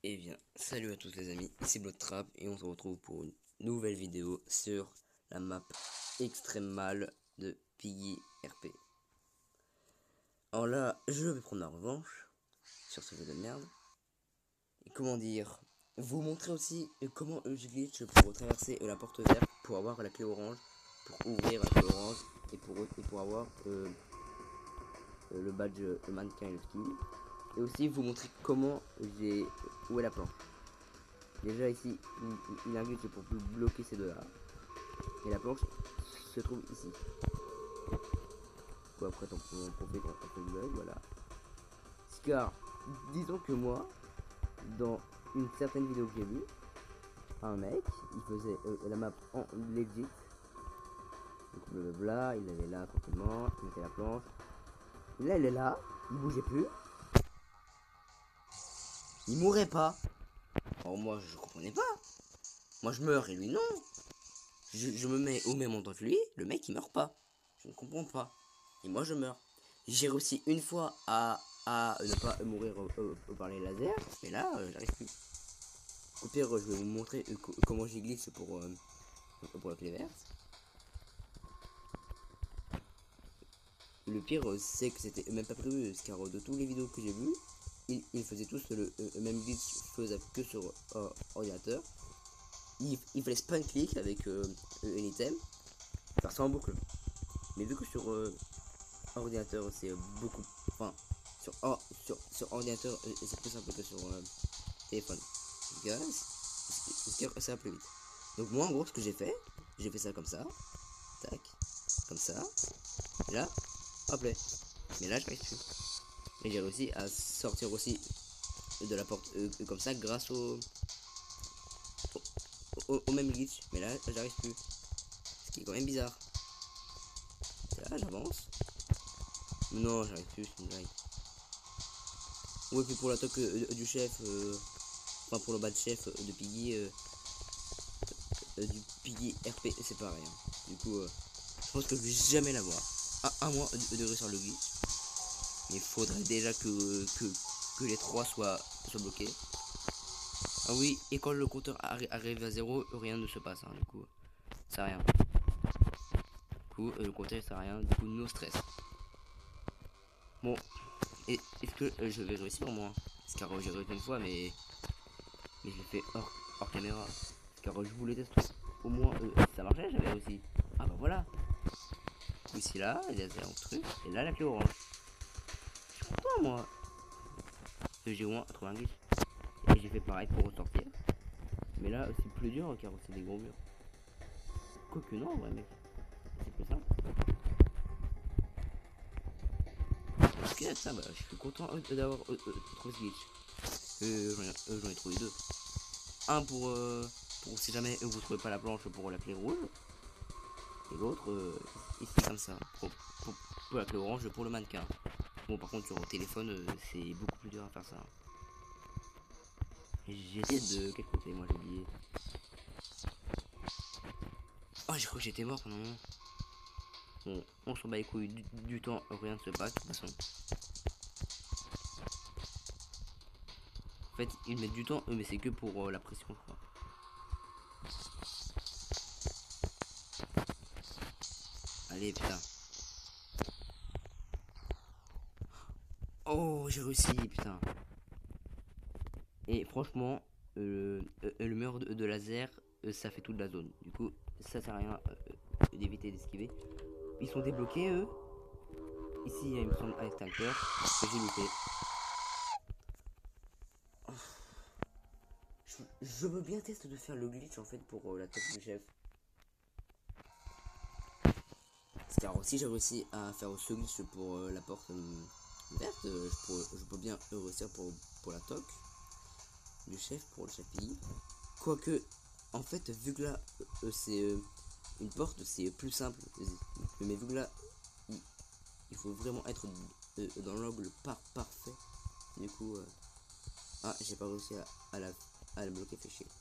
Eh bien, salut à tous les amis, ici Bloodtrap et on se retrouve pour une nouvelle vidéo sur la map extrême mal de Piggy RP. Alors là, je vais prendre ma revanche sur ce jeu de merde. Et comment dire, vous montrer aussi comment je glitch pour traverser la porte verte, pour avoir la clé orange, pour ouvrir la clé orange et pour avoir le badge, le mannequin et le skin. Et aussi vous montrer comment où est la planche. Déjà ici, il y a un glitch pour bloquer ces deux-là. Et la planche se trouve ici. Quoi, après on profite un peu de bug, voilà. Car, disons que moi, dans une certaine vidéo que j'ai vue, un mec, il faisait la map en legit. Donc blablabla, il avait là tranquillement, il mettait la planche. Et là il est là, il bougeait plus. Il mourait pas. Alors moi je comprenais pas. Moi je meurs et lui non. Je me mets au même endroit que lui, le mec il meurt pas. Je ne comprends pas. Et moi je meurs. J'ai réussi une fois à ne pas mourir par les lasers, mais là j'arrive plus. Au pire je vais vous montrer comment j'ai glitch pour la clé verte. Le pire c'est que c'était même pas prévu, car de toutes les vidéos que j'ai vues, ils faisaient tous le même glitch faisable que sur ordinateur. Il fallait spam click avec un item, faire ça en boucle. Mais vu que sur ordinateur c'est beaucoup, enfin sur ordinateur c'est plus simple que sur téléphone, ça va plus vite. Donc moi en gros ce que j'ai fait ça comme ça, tac, comme ça, et là hop là, mais là je n'arrive plus. Et j'ai réussi à sortir aussi de la porte comme ça grâce au même glitch, mais là j'arrive plus, ce qui est quand même bizarre. Là j'avance, non j'arrive plus, c'est une blague. Ouais, puis pour la toque du chef, enfin pour le bas de chef de Piggy, du Piggy RP, c'est pareil. Hein. Du coup, je pense que je vais jamais l'avoir. À moins de réussir le glitch. Mais il faudrait déjà que les trois soient bloqués. Ah oui, et quand le compteur arrive à 0, rien ne se passe. Hein, du coup, ça sert à rien. Du coup, le compteur ça sert à rien. Du coup, no stress. Bon, est-ce que je vais réussir moi? Car j'ai réussi une fois, mais je l'ai fait hors caméra. Car je voulais tester au moins si ça marchait, j'avais aussi. Ah bah voilà. Ici là, il y a un truc, et là la clé orange. Je suis content moi. J'ai au moins trouvé un glitch. Et j'ai fait pareil pour ressortir. Mais là c'est plus dur car c'est des gros murs. Quoique non, ouais mec. C'est plus simple. Ok, ça, bah, je suis content d'avoir trouvé ce glitch. J'en ai trouvé deux. Un pour si jamais vous trouvez pas la planche pour la clé rouge. Et l'autre ici comme ça. Pour la clé orange pour le mannequin. Bon par contre sur le téléphone c'est beaucoup plus dur à faire ça. J'ai essayé de quel côté moi j'ai oublié. Oh j'ai cru que j'étais mort pendant un moment. Bon on s'en bat les couilles du temps, rien ne se passe de toute façon. En fait ils mettent du temps mais c'est que pour la pression je crois. Allez putain. Oh j'ai réussi putain. Et franchement le mur de laser ça fait toute la zone. Du coup ça sert à rien d'éviter d'esquiver. Ils sont débloqués eux. Ici il me semble un extincteur que j'ai loupé. Je veux bien tester de faire le glitch en fait pour la tête du chef. Car aussi j'ai réussi à faire ce glitch pour la porte verte, je peux bien réussir pour la toque du chef, pour le chapitre. Quoique, en fait, vu que là c'est une porte, c'est plus simple. Mais vu que là, il faut vraiment être dans l'angle parfait. Du coup, ah, j'ai pas réussi à la bloquer, fait chier.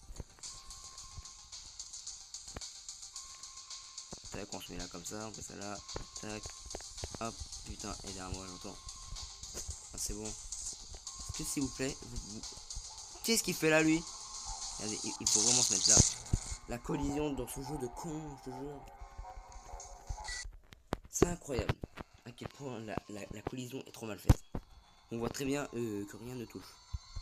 Tac, on se met là comme ça, on fait ça là, tac, hop, putain, et derrière moi j'entends. Ah, c'est bon. Est-ce que s'il vous plaît, Qu'est-ce qu'il fait là, lui? Regardez, il faut vraiment se mettre là. La collision dans ce jeu de con, je te jure. C'est incroyable à quel point la collision est trop mal faite. On voit très bien que rien ne touche.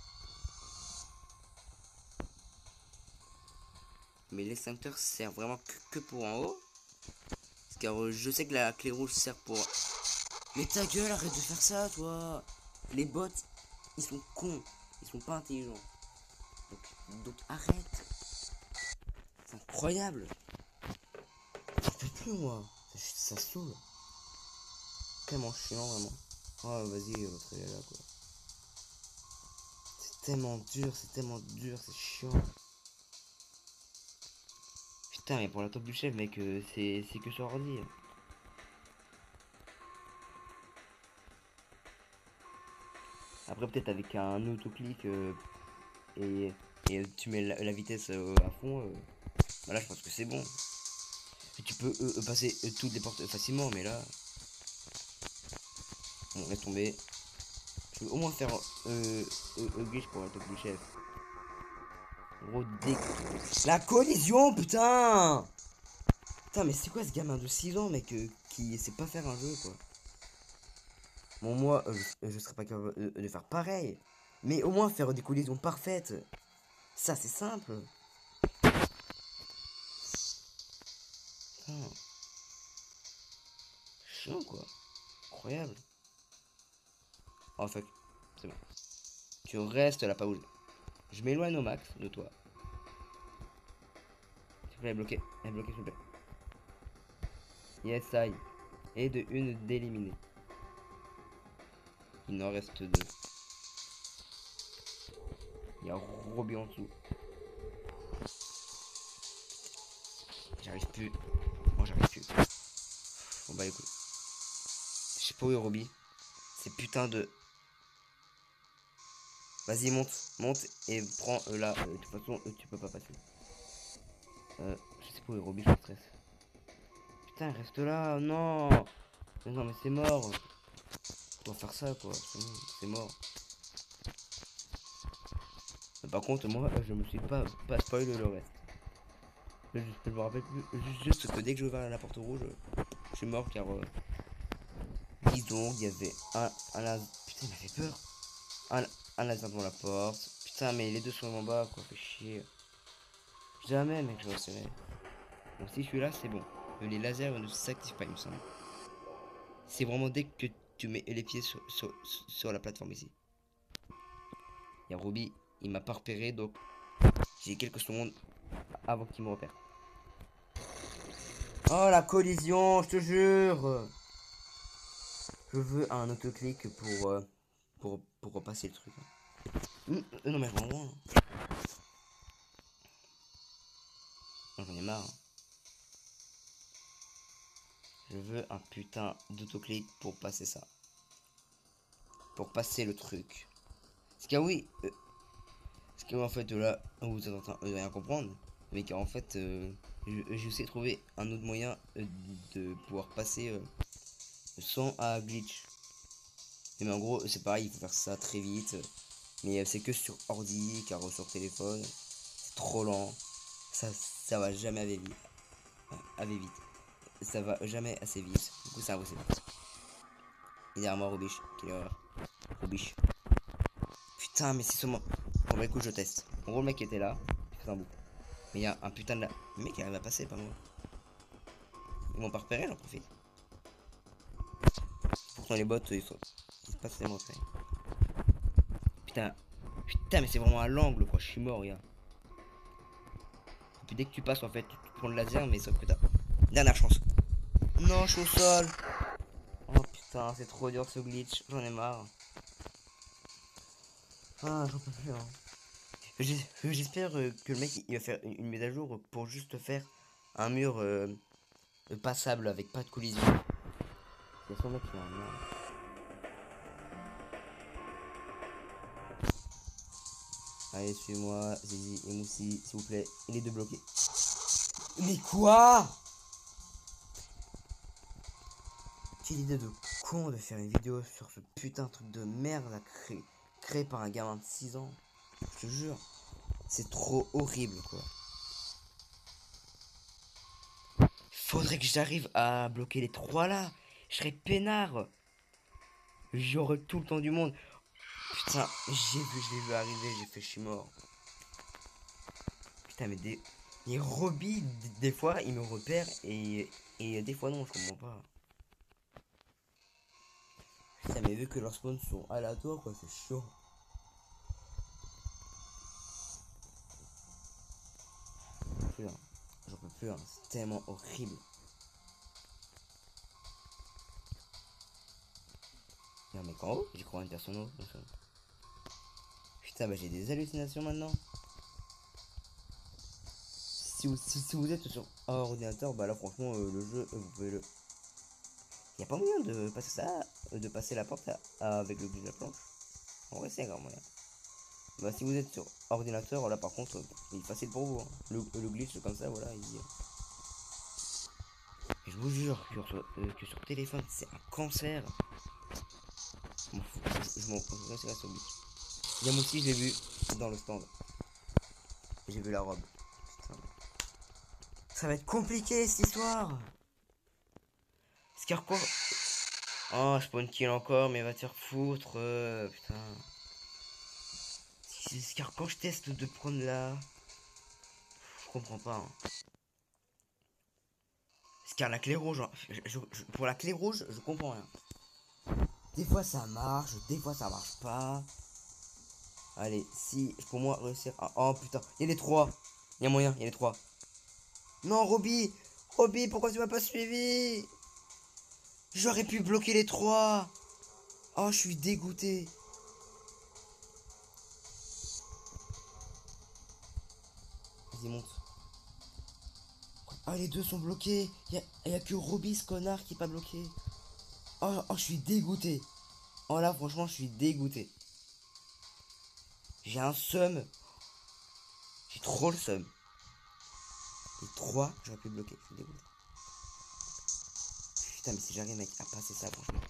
Mais l'extincteur sert vraiment que pour en haut. Car je sais que la clé rouge sert pour... Mais ta gueule, arrête de faire ça, toi. Les bots, ils sont cons. Ils sont pas intelligents. Donc arrête. C'est incroyable. Je peux plus, moi. Ça saoule. Tellement chiant, vraiment. Oh, vas-y, votre là, quoi. C'est tellement dur, c'est chiant. Putain, mais pour la top du chef, mec, c'est que sur ordi. Après, peut-être avec un autoclic et tu mets la vitesse à fond, bah là, je pense que c'est bon. Et tu peux passer toutes les portes facilement, mais là, bon, laisse tomber. Je vais au moins faire glitch pour la top du chef. Gros déc. La collision, putain! Putain, mais c'est quoi ce gamin de 6 ans, mec, qui sait pas faire un jeu, quoi? Bon, moi, je serais pas capable de faire pareil. Mais au moins faire des collisions parfaites. Ça, c'est simple. Putain. Chiant, quoi. Incroyable. Oh, fuck. C'est bon. Tu restes là, pas bouger. Je m'éloigne au max de toi. S'il vous plaît, elle est bloquée, s'il vous plaît. Yes, I. Et de une d'éliminer. Il en reste deux. Il y a Robbie en dessous. J'arrive plus. Oh, j'arrive plus. Bon, bah, écoute. Je sais pas où est Robbie. C'est putain de... Vas-y, monte et prends là. De toute façon, tu peux pas passer. Je sais pas où est Robbie, je stresse. Putain, reste là, non. Mais non, mais c'est mort. On doit faire ça, quoi. C'est mort. Mais par contre, moi, je me suis pas spoilé le reste. Je me rappelle plus. Juste que dès que j'ai ouvert la porte rouge, je suis mort car... dis donc, il y avait un laser... Putain, il m'a fait peur. Un laser devant la porte. Putain, mais les deux sont en bas, quoi. Fait chier. Jamais, mec, je vais serrer. Donc si je suis là, c'est bon. Les lasers ne s'activent pas, il me semble. C'est vraiment dès que tu mets les pieds sur la plateforme ici. Il y a Robbie, il m'a pas repéré, donc j'ai quelques secondes avant qu'il me repère. Oh, la collision, je te jure. Je veux un autoclic pour repasser le truc. Non, mais je m'en rends. J'en ai marre. Je veux un putain d'autoclic pour passer ça. Pour passer le truc. Parce que oui, parce que en fait là, vous êtes en train de rien comprendre. Mais qu'en fait, j'essaie de trouver un autre moyen de pouvoir passer sans à glitch. Mais en gros, c'est pareil, il faut faire ça très vite. Mais c'est que sur ordi, car sur téléphone, c'est trop lent. Ça va jamais aller vite. Ça va jamais assez vite. Du coup, c'est impossible. Et derrière moi, Robiche. Quelle erreur. Robiche. Putain, mais c'est seulement. Bon, bah écoute, je teste. En gros, le mec était là. Il fait un bout. Mais il y a un putain de. Le mec, il arrive à passer, pas moi. Ils m'ont pas repéré, j'en profite. Pourtant, les bots, ils se passent tellement très. Putain. Putain, mais c'est vraiment à l'angle, quoi. Je suis mort, regarde. Et puis dès que tu passes, en fait, tu prends le laser, mais sauf que t'as. Dernière chance. Non, je suis au sol. Oh putain, c'est trop dur ce glitch. J'en ai marre. Ah, j'en peux plus, hein. J'espère que le mec il va faire une mise à jour pour juste faire un mur passable avec pas de collision. C'est son mec qui a un mur. Allez, suis-moi, Zizi et Moussi, s'il vous plaît. Et les deux bloqués. Mais quoi? Quelle idée de con de faire une vidéo sur ce putain de truc de merde créé par un gamin de 6 ans. Je te jure. C'est trop horrible, quoi. Faudrait que j'arrive à bloquer les 3 là. Je serais peinard. J'aurais tout le temps du monde. Putain, je l'ai vu arriver, j'ai fait, je suis mort. Putain, mais les Robbie, des fois, ils me repèrent et des fois non, je comprends pas. Putain, mais vu que leurs spawns sont aléatoires, quoi, c'est chaud. J'en peux plus, hein. C'est tellement horrible. Non, mais qu'en haut, j'ai crois une personne en haut. Putain, bah j'ai des hallucinations maintenant. Si vous êtes sur ordinateur, bah là franchement le jeu, vous pouvez le... Y a pas moyen de passer ça, de passer la porte avec le glitch de la planche. En vrai c'est un grand moyen. Bah si vous êtes sur ordinateur, là par contre, il est facile pour vous. Hein. Le glitch comme ça, voilà, je vous jure que sur téléphone c'est un cancer. Je m'en fous, je m'en fous, je reste sur le glitch. Yam aussi je l'ai vu dans le stand. J'ai vu la robe. Putain. Ça va être compliqué cette histoire. Scarcore. Oh, spawn kill encore, mais va te faire foutre. Putain. Car quand je teste de prendre la... Je comprends pas. Hein. Car la clé rouge, hein, pour la clé rouge, je comprends rien. Des fois ça marche, des fois ça marche pas. Allez, si pour moi réussir à... Oh putain, il y a les 3. Il y a moyen, il y a les 3. Non, Robbie, Robbie, pourquoi tu m'as pas suivi? J'aurais pu bloquer les 3. Oh, je suis dégoûté. Vas-y, monte. Ah, les deux sont bloqués. Il y a que Robbie, ce connard, qui est pas bloqué. Oh, je suis dégoûté. Oh là, franchement, je suis dégoûté. J'ai un seum. J'ai trop le seum. Les 3, j'aurais pu bloquer. Je suis dégoûté. Putain, mais si j'arrive, mec, à passer ça, franchement.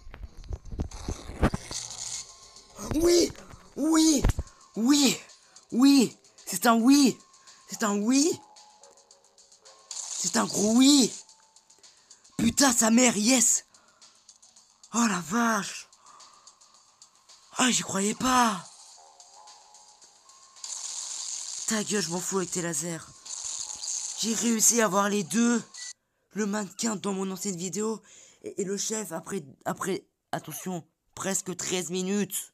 Oui! Oui! Oui! Oui! C'est un oui! C'est un oui! C'est un gros oui! Putain, sa mère, yes! Oh la vache! Ah, j'y croyais pas! Ta gueule, je m'en fous avec tes lasers. J'ai réussi à avoir les deux. Le mannequin dans mon ancienne vidéo et le chef après, attention, presque 13 minutes.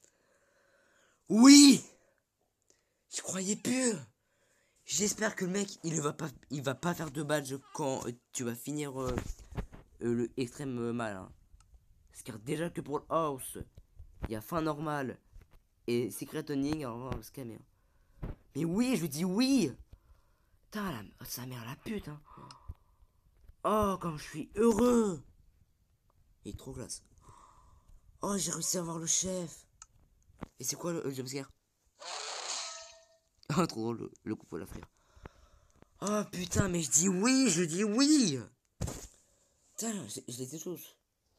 Oui! Je croyais plus. J'espère que le mec, il va pas faire de badge quand tu vas finir le extrême mal. Hein. Car déjà que pour le house, il y a fin normale et secret tuning, alors on va se calmer. Hein. Mais oui, je dis oui! Putain, sa mère la pute, hein. Oh, comme je suis heureux! Il est trop classe. Oh, j'ai réussi à voir le chef. Et c'est quoi le jumpscare? Oh, trop drôle, le coup pour la frire. Oh putain, mais je dis oui, je dis oui! Putain, je les ai tous.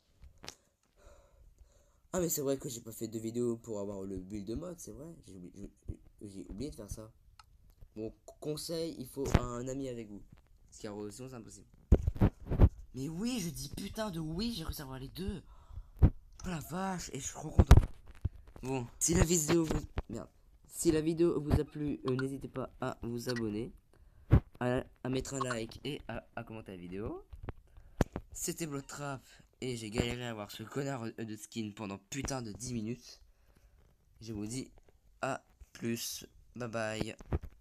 Ah, mais c'est vrai que j'ai pas fait de vidéo pour avoir le build de mode, c'est vrai. J'ai oublié de faire ça. Bon, conseil, il faut un ami avec vous. Car sinon c'est impossible. Mais oui, je dis putain de oui, j'ai réussi à avoir les deux. Oh la vache, et je suis trop content. Bon, si la vidéo vous... Merde. Si la vidéo vous a plu, n'hésitez pas à vous abonner, à mettre un like et à commenter la vidéo. C'était Bloodtrap et j'ai galéré à avoir ce connard de skin pendant putain de 10 minutes. Je vous dis à plus. Bye bye.